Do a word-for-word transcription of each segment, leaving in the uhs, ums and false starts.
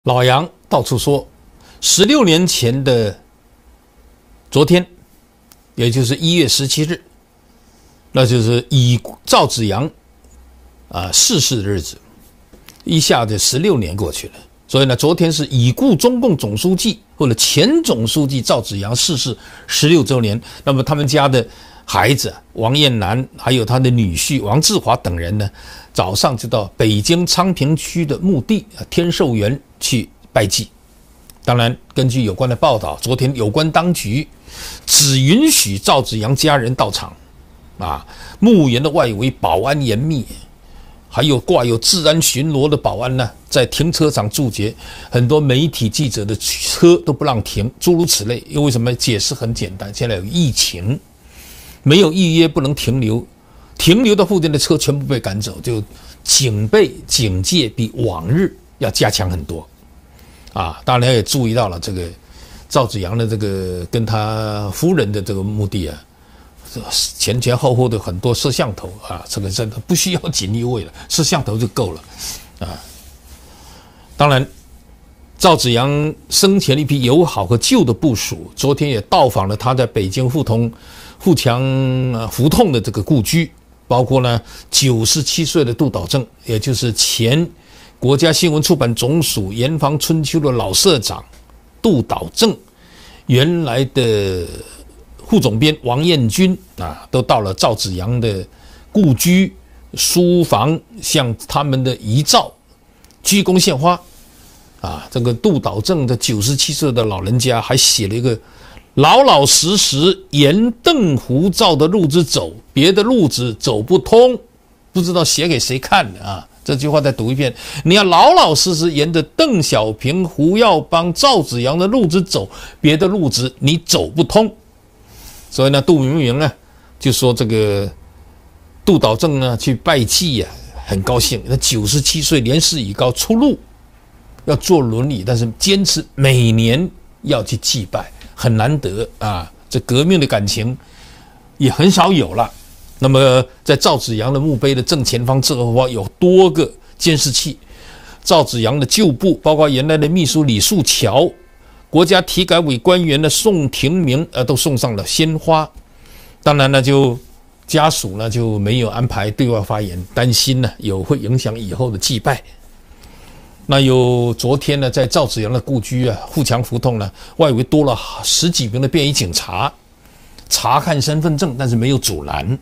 老杨到处说，十六年前的昨天，也就是一月十七日，那就是以赵紫阳啊逝世的日子，一下子十六年过去了。所以呢，昨天是已故中共总书记或者前总书记赵紫阳逝世十六周年。那么他们家的孩子王燕南，还有他的女婿王志华等人呢，早上就到北京昌平区的墓地天寿园去拜祭。当然，根据有关的报道，昨天有关当局只允许赵紫阳家人到场，啊，墓园的外围保安严密，还有挂有治安巡逻的保安呢，在停车场驻节，很多媒体记者的车都不让停，诸如此类。因为什么？解释很简单，现在有疫情，没有预约不能停留，停留到附近的车全部被赶走，就警备警戒比往日要加强很多。啊，当然也注意到了这个赵紫阳的这个跟他夫人的这个墓地啊，前前后后的很多摄像头啊，这个真的不需要锦衣卫了，摄像头就够了啊。当然，赵紫阳生前一批友好和旧的部属，昨天也到访了他在北京富通富强胡同的这个故居，包括呢九十七岁的杜导正，也就是前国家新闻出版总署严防春秋的老社长杜导正，原来的副总编王彦军啊，都到了赵紫阳的故居书房，向他们的遗照鞠躬献花。啊，这个杜导正的九十七岁的老人家还写了一个老老实实沿邓胡照的路子走，别的路子走不通，不知道写给谁看的啊。这句话再读一遍，你要老老实实沿着邓小平、胡耀邦、赵紫阳的路子走，别的路子你走不通。所以呢，杜明明呢就说这个杜导正呢去拜祭呀、啊，很高兴。他九十七岁年事已高，出路要坐轮椅，但是坚持每年要去祭拜，很难得啊。这革命的感情也很少有了。那么在赵紫阳的墓碑的正前方、正后方有多个监视器，赵紫阳的旧部，包括原来的秘书李树桥、国家体改委官员的宋廷明，呃，都送上了鲜花。当然呢，就家属呢就没有安排对外发言，担心呢有会影响以后的祭拜。那有昨天呢，在赵紫阳的故居啊，富强胡同呢，外围多了十几名的便衣警察，查看身份证，但是没有阻拦。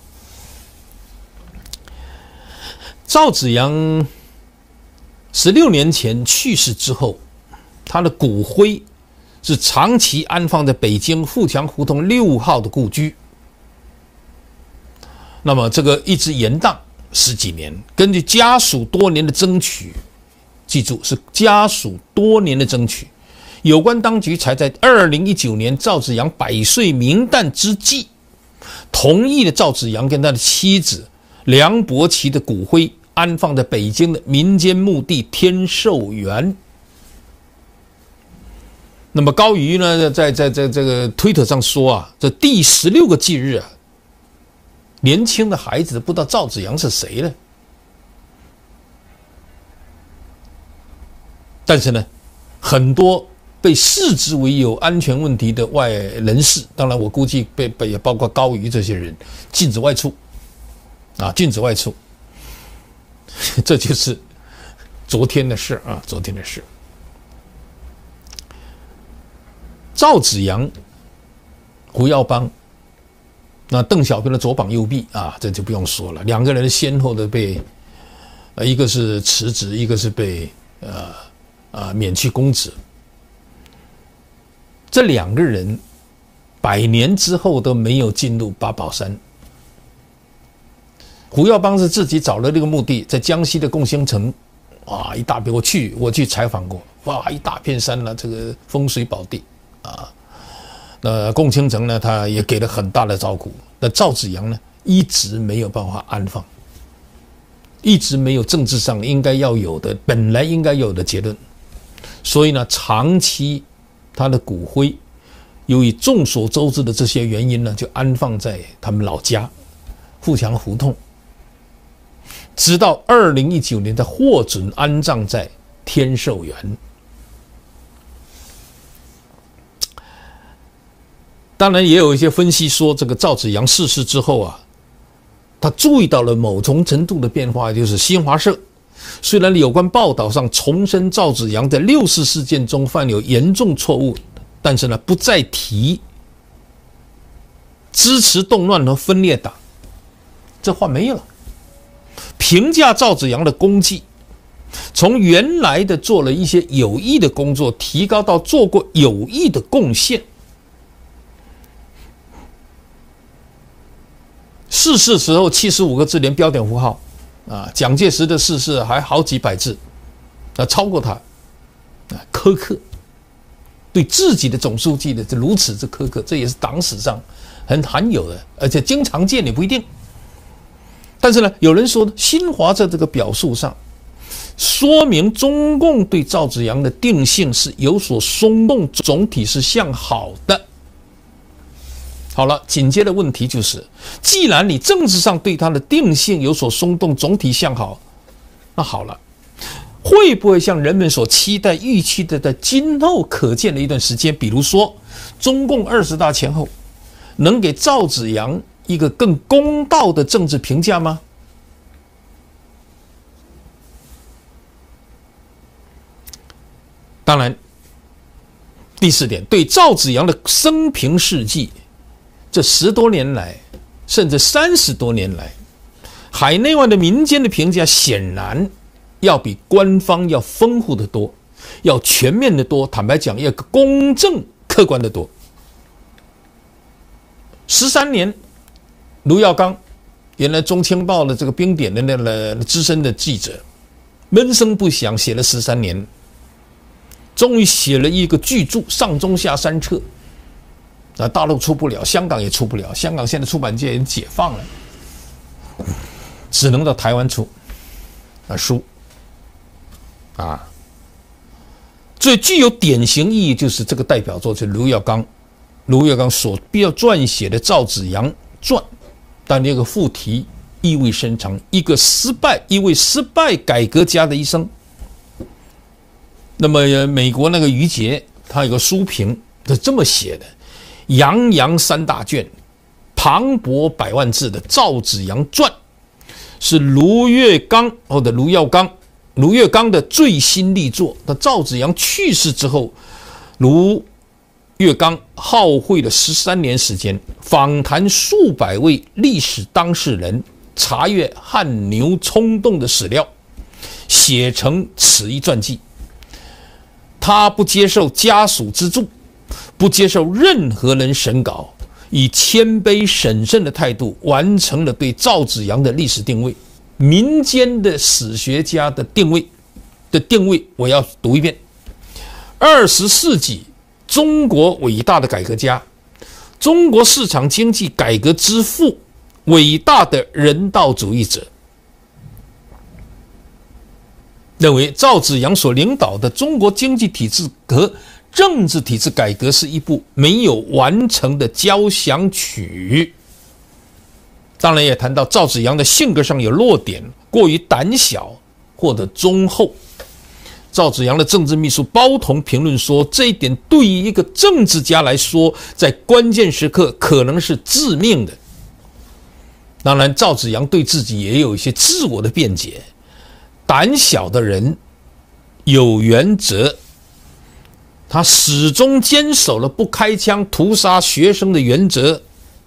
赵紫阳十六年前去世之后，他的骨灰是长期安放在北京富强胡同六号的故居。那么这个一直延宕十几年，根据家属多年的争取，记住是家属多年的争取，有关当局才在二零一九年赵紫阳百岁冥诞之际，同意了赵紫阳跟他的妻子梁伯奇的骨灰安放在北京的民间墓地天寿园。那么高瑜呢，在在在这个推特上说啊，这第十六个忌日啊，年轻的孩子不知道赵紫阳是谁了。但是呢，很多被视之为有安全问题的外人士，当然我估计被被也包括高瑜这些人，禁止外出，啊，禁止外出。这就是昨天的事啊，昨天的事。赵紫阳、胡耀邦，那邓小平的左膀右臂啊，这就不用说了，两个人先后的被，呃，一个是辞职，一个是被呃呃免去公职。这两个人百年之后都没有进入八宝山。胡耀邦是自己找了这个墓地，在江西的共兴城，哇，一大片，我去我去采访过，哇，一大片山了，这个风水宝地啊。那共兴城呢，他也给了很大的照顾。那赵紫阳呢，一直没有办法安放，一直没有政治上应该要有的，本来应该有的结论。所以呢，长期他的骨灰，由于众所周知的这些原因呢，就安放在他们老家富强胡同。直到二零一九年，才获准安葬在天寿园。 当然，也有一些分析说，这个赵紫阳逝世之后啊，他注意到了某种程度的变化，就是新华社虽然有关报道上重申赵紫阳在六四事件中犯有严重错误，但是呢，不再提支持动乱和分裂党，这话没有了。评价赵紫阳的功绩，从原来的做了一些有益的工作，提高到做过有益的贡献。逝世时候七十五个字连标点符号啊，蒋介石的逝世还好几百字，啊，超过他，啊，苛刻，对自己的总书记的这如此之苛刻，这也是党史上很罕有的，而且经常见也不一定。但是呢，有人说新华在这个表述上，说明中共对赵紫阳的定性是有所松动，总体是向好的。好了，紧接着问题就是，既然你政治上对他的定性有所松动，总体向好，那好了，会不会像人们所期待预期的，在今后可见的一段时间，比如说中共二十大前后，能给赵紫阳一个更公道的政治评价吗？当然，第四点，对赵紫阳的生平事迹，这十多年来，甚至三十多年来，海内外的民间的评价显然要比官方要丰富得多，要全面得多，坦白讲，要公正客观得多。十三年，卢耀刚，原来中青报的这个兵典的那个资深的记者，闷声不响写了十三年，终于写了一个巨著，上中下三册。啊，大陆出不了，香港也出不了，香港现在出版界也解放了，只能到台湾出啊书啊。最具有典型意义就是这个代表作，就是卢耀刚，卢耀刚所必要撰写的《赵紫阳传》，但这个副题意味深长，一个失败，一位失败改革家的一生。那么美国那个余杰，他有个书评是这么写的。洋洋三大卷，磅礴百万字的《赵紫阳传》，是卢岳刚或者卢耀刚、卢岳刚的最新力作。那赵紫阳去世之后，卢岳刚耗费了十三年时间，访谈数百位历史当事人，查阅汗牛充栋的史料，写成此一传记。他不接受家属资助，不接受任何人审稿，以谦卑审慎的态度完成了对赵紫阳的历史定位。民间的史学家的定位的定位，我要读一遍：二十世纪中国伟大的改革家，中国市场经济改革之父，伟大的人道主义者。认为赵紫阳所领导的中国经济体制和政治体制改革是一部没有完成的交响曲。当然也谈到赵紫阳的性格上有弱点，过于胆小或者忠厚。赵紫阳的政治秘书包同评论说，这一点对于一个政治家来说，在关键时刻可能是致命的。当然，赵紫阳对自己也有一些自我的辩解。胆小的人有原则，他始终坚守了不开枪屠杀学生的原则，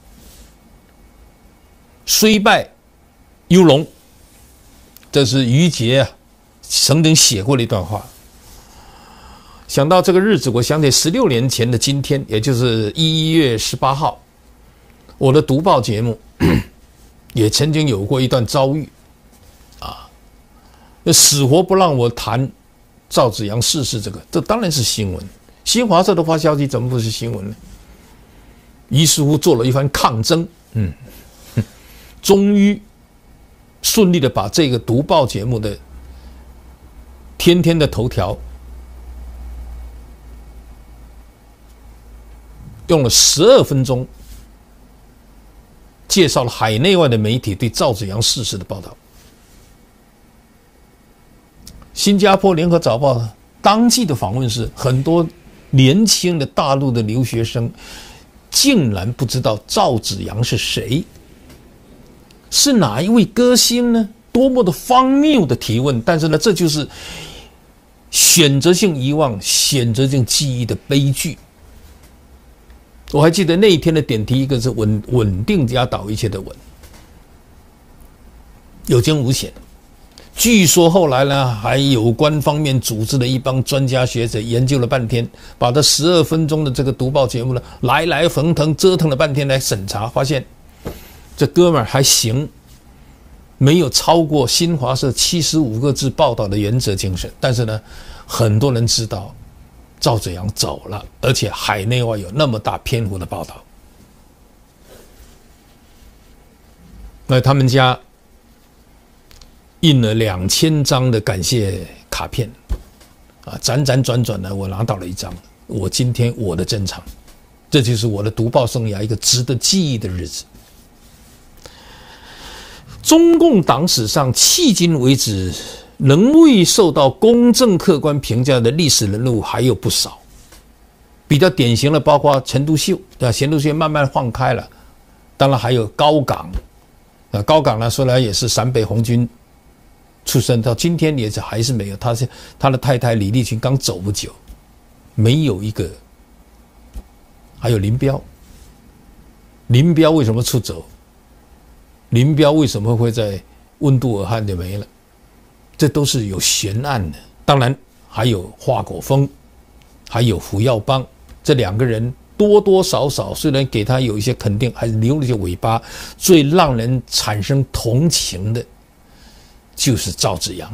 虽败犹荣。这是余杰啊曾经写过的一段话。想到这个日子，我想起十六年前的今天，也就是一月十八号，我的读报节目也曾经有过一段遭遇啊，死活不让我谈赵紫阳逝世，这个这当然是新闻。新华社的发消息怎么不是新闻呢？于是乎做了一番抗争，嗯，终于顺利的把这个读报节目的天天的头条用了十二分钟介绍了海内外的媒体对赵紫阳逝世的报道。新加坡联合早报当季的访问是很多年轻的大陆的留学生竟然不知道赵紫阳是谁，是哪一位歌星呢？多么的荒谬的提问！但是呢，这就是选择性遗忘、选择性记忆的悲剧。我还记得那一天的点题，一个是稳稳定压倒一切的稳，有惊无险。据说后来呢，还有关方面组织了一帮专家学者研究了半天，把这十二分钟的这个读报节目呢，来来横腾折腾了半天来审查，发现这哥们儿还行，没有超过新华社七十五个字报道的原则精神。但是呢，很多人知道赵紫阳走了，而且海内外有那么大篇幅的报道。那他们家印了两千张的感谢卡片，啊，辗辗转转呢，我拿到了一张。我今天我的珍藏，这就是我的读报生涯一个值得记忆的日子。中共党史上迄今为止仍未受到公正客观评价的历史人物还有不少，比较典型的包括陈独秀，对吧？钱独秀慢慢放开了，当然还有高岗，啊，高岗呢，说来也是陕北红军出身，到今天也是还是没有。他是他的太太李立群刚走不久，没有一个。还有林彪，林彪为什么出走？林彪为什么会在温都尔汗就没了？这都是有悬案的。当然还有华国锋，还有胡耀邦，这两个人多多少少虽然给他有一些肯定，还是留了一些尾巴。最让人产生同情的就是赵紫阳，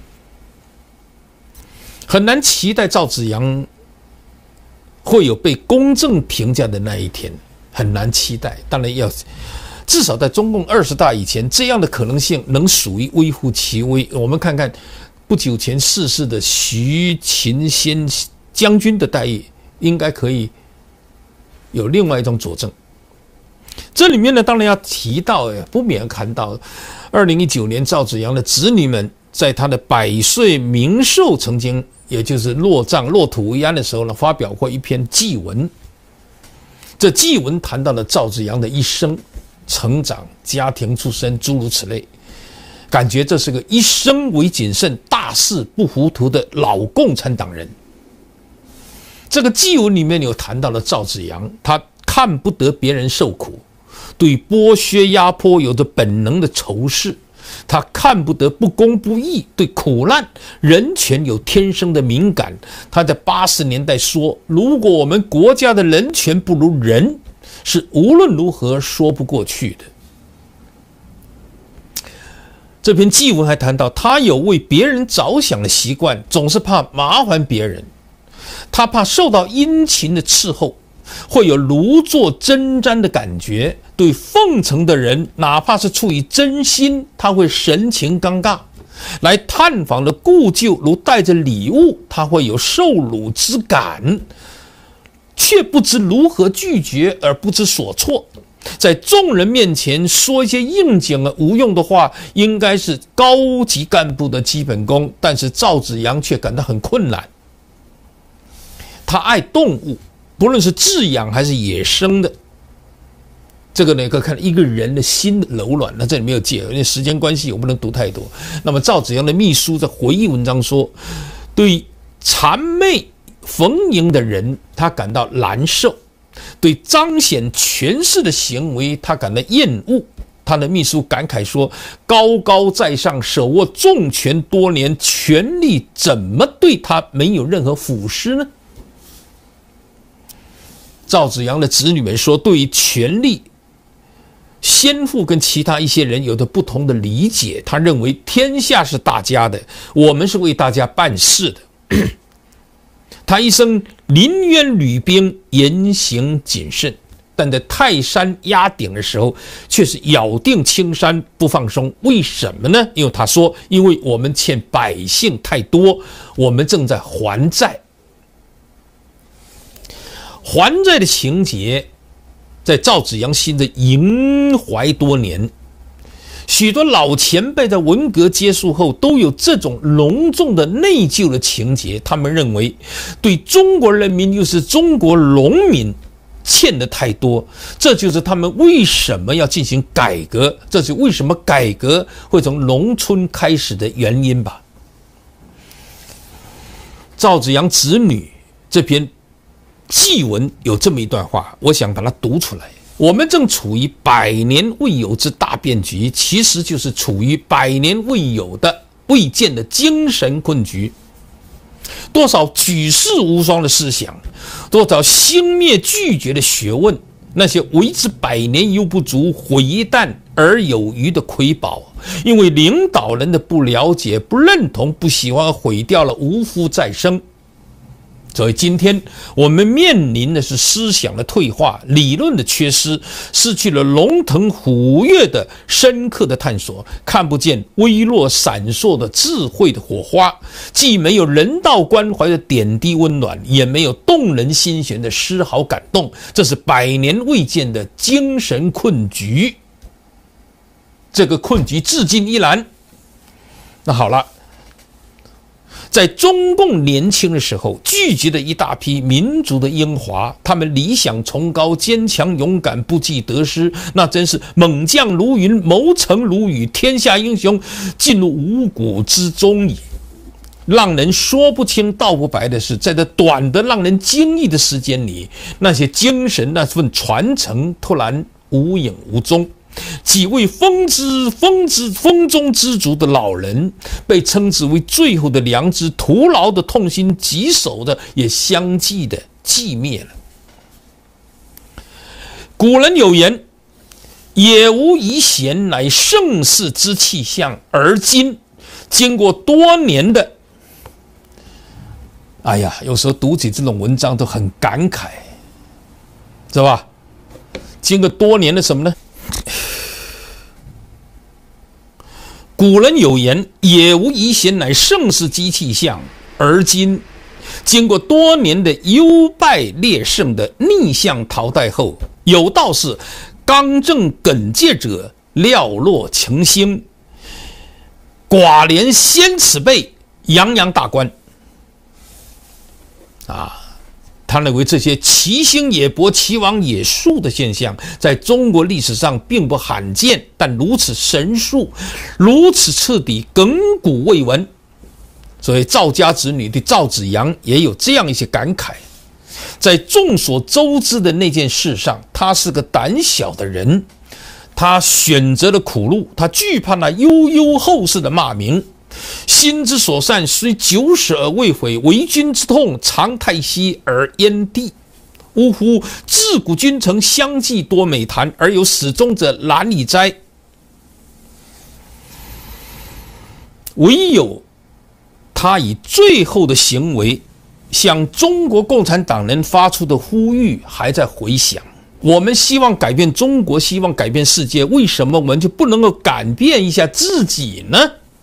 很难期待赵紫阳会有被公正评价的那一天，很难期待。当然要至少在中共二十大以前，这样的可能性能属于微乎其微。我们看看不久前逝世的徐勤先将军的待遇，应该可以有另外一种佐证。这里面呢，当然要提到，不免谈到二零一九年赵紫阳的子女们在他的百岁冥寿曾经，也就是落葬落土为安的时候呢，发表过一篇祭文。这祭文谈到了赵紫阳的一生、成长、家庭出身，诸如此类，感觉这是个一生为谨慎、大事不糊涂的老共产党人。这个祭文里面有谈到了赵紫阳，他看不得别人受苦，对剥削压迫有着本能的仇视，他看不得不公不义，对苦难人权有天生的敏感。他在八十年代说，如果我们国家的人权不如人，是无论如何说不过去的。这篇祭文还谈到，他有为别人着想的习惯，总是怕麻烦别人，他怕受到殷勤的伺候，会有如坐针毡的感觉。对奉承的人，哪怕是出于真心，他会神情尴尬；来探访的故旧，如带着礼物，他会有受辱之感，却不知如何拒绝，而不知所措。在众人面前说一些应景而无用的话，应该是高级干部的基本功，但是赵紫阳却感到很困难。他爱动物，不论是自养还是野生的。这个呢，可以看一个人的心的柔软。那这里没有介，因为时间关系，我不能读太多。那么赵紫阳的秘书在回忆文章说，对谄媚逢迎的人，他感到难受；对彰显权势的行为，他感到厌恶。他的秘书感慨说，高高在上，手握重权多年，权力怎么对他没有任何腐蚀呢？赵紫阳的子女们说，对于权力，先父跟其他一些人有着不同的理解。他认为天下是大家的，我们是为大家办事的。他一生临渊履冰，言行谨慎，但在泰山压顶的时候，却是咬定青山不放松。为什么呢？因为他说，因为我们欠百姓太多，我们正在还债。还债的情节在赵紫阳心中萦怀多年。许多老前辈在文革结束后都有这种隆重的内疚的情节，他们认为对中国人民又是中国农民欠的太多，这就是他们为什么要进行改革，这是为什么改革会从农村开始的原因吧。赵紫阳子女这篇祭文有这么一段话，我想把它读出来。我们正处于百年未有之大变局，其实就是处于百年未有的未见的精神困局。多少举世无双的思想，多少兴灭拒绝的学问，那些为之百年犹不足，毁一旦而有余的瑰宝，因为领导人的不了解、不认同、不喜欢，毁掉了，无福再生。所以今天我们面临的是思想的退化，理论的缺失，失去了龙腾虎跃的深刻的探索，看不见微弱闪烁的智慧的火花，既没有人道关怀的点滴温暖，也没有动人心弦的丝毫感动，这是百年未见的精神困局。这个困局至今依然。那好了，在中共年轻的时候，聚集了一大批民族的英华，他们理想崇高、坚强勇敢，不计得失，那真是猛将如云，谋臣如雨，天下英雄尽入五谷之中也。让人说不清道不白的是，在这短的让人惊异的时间里，那些精神那份传承突然无影无踪。几位风之风之风中之族的老人，被称之为最后的良知，徒劳的痛心疾首的，也相继的寂灭了。古人有言：“也无遗贤，乃盛世之气象。”而今，经过多年的，哎呀，有时候读起这种文章都很感慨，是吧？经过多年的什么呢？古人有言：“也无遗贤，乃盛世之气象。”而今，经过多年的优败劣胜的逆向淘汰后，有道是：“刚正耿介者，寥落情星；寡廉鲜耻辈，洋洋大观。”啊。他认为这些其兴也勃、其亡也速的现象，在中国历史上并不罕见，但如此神速、如此彻底，亘古未闻。所以赵家子女对赵紫阳也有这样一些感慨。在众所周知的那件事上，他是个胆小的人，他选择了苦路，他惧怕那悠悠后世的骂名。心之所善，虽九死而未悔；为君之痛，常太息而焉地。呜呼！自古君臣相继多美谈，而有始终者难以哉。唯有他以最后的行为，向中国共产党人发出的呼吁还在回响。我们希望改变中国，希望改变世界，为什么我们就不能够改变一下自己呢？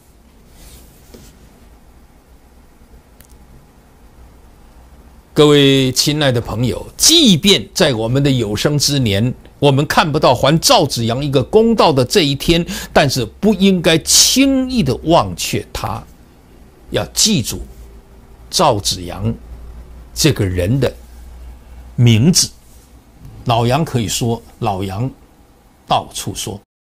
各位亲爱的朋友，即便在我们的有生之年，我们看不到还赵紫阳一个公道的这一天，但是不应该轻易的忘却他。要记住赵紫阳这个人的名字。老杨可以说，老杨到处说。